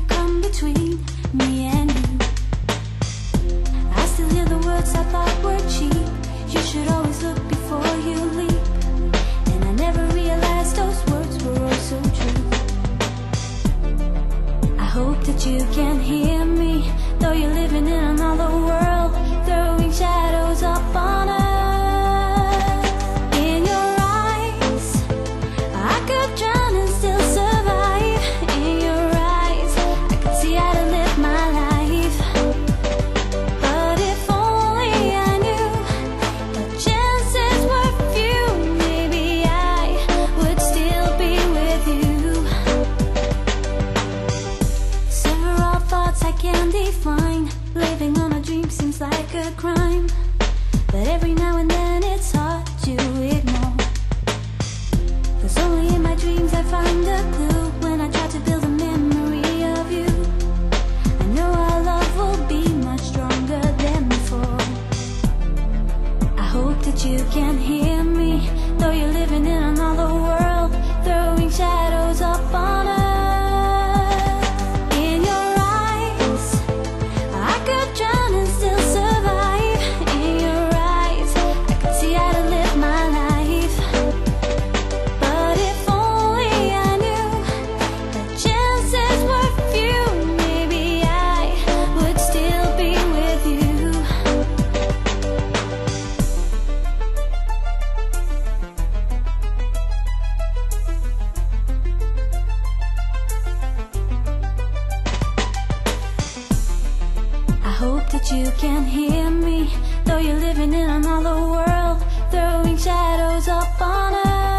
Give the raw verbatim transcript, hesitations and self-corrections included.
could come between me and you. I still hear the words I thought were cheap. You should always look before you leap. And I never realized those words were all so true. I hope that you can hear me, though you're living in another world, throwing shadows up on us. In your eyes, I could drown and still survive. In your eyes, I could see how to live my life. But if only I knew the chances were few, maybe I would still be with you. Several thoughts I can't define. Living on a dream seems like a crime, but every now and then it's hard to ignore. 'Cause only in my dreams I find a clue. When I try to build a memory of you, I know our love will be much stronger than before. I hope that you can hear me, though you're living in another world, throwing shadows up on us. In your eyes, I could drown and still survive. In your eyes, I could see how to live my life. But if only I knew the chances were few, maybe I would still be with you. I hope that you can hear me, though you're living in another world, throwing shadows up on us.